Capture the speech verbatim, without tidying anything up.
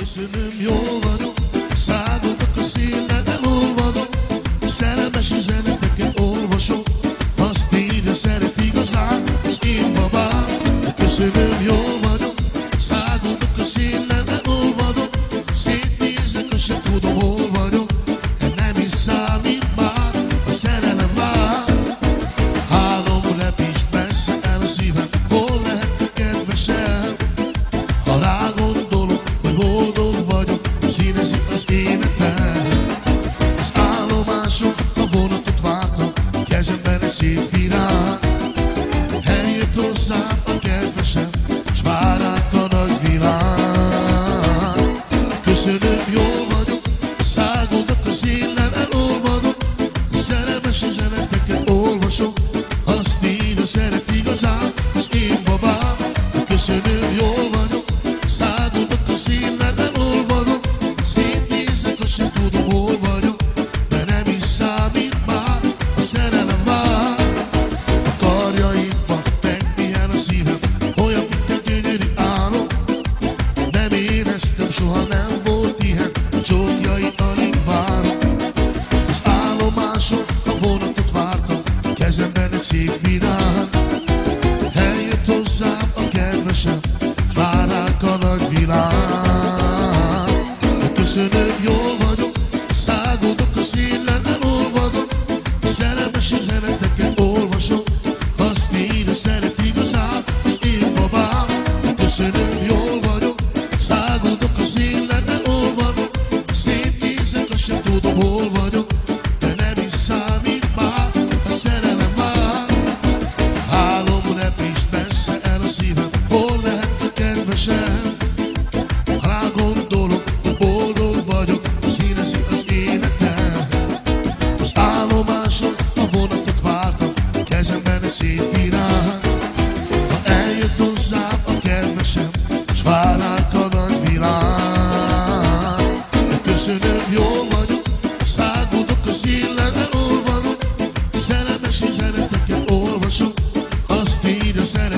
Köszönöm, jól vagyok, száguldok a szélen, elolvadok, szerelmes üzeneteket olvasok, azt írja, szeret igazán az én babám. Köszönöm, jól vagyok, száguldok a szélen, elolvadok, szétnézek, azt sem tudom, hol vagyok, de nem is számít már, a szerelem vár. Álom repist messze el a szívem, hol lehet kedvesem, ha rágondolok, hogy boldog vagyok, színezi az életem. Az állomások, a vonatot vártam, kezemben egy szép virág. Eljött hozzám a kedvesem, s vár ránk a nagy világ. Köszönöm, jól vagyok, száguldok a szélen, elolvadok, szerelmes üzeneteket olvasok, azt írja, szeret igazán az én babám. Köszönöm, jól vagyok, száguldok a szélen, elolvadok, szétnézek, azt sem tudom, hol vagyok, de nem is számít már, a szerelem vár. A karjaidba megpihen a szívem, olyan, mint egy gyönyörű álom. Nem éreztem, soha nem volt ilyen, a csókjait alig várom. Az állomáson a vonatot vártam, kezemben egy szép virág. Eljött hozzám a kedvesem, s vár ránk a nagy világ. Köszönöm, jól vagyok, száguldok a szélen, elolvadok, szerelmes üzeneteket olvasok, azt írja, szeret igazán az én babám. Köszönöm, jól vagyok, száguldok a szélen, elolvadok, szétnézek, azt sem tudom, hol vagyok, de nem is számít már, a szerelem vár. Álom repist messze el a szívem, hol lehet a kedvesem, ha rágondolok, hogy boldog vagyok, színezi az életem. Az állomáson a vonatot vártam, kezemben egy szép virág. Ha eljött hozzám a kedvesem, s vár ránk a nagy világ. Köszönöm, jól vagyok, száguldok a szélen, elolvadok, szerelmes üzeneteket olvasok, azt írja, szeret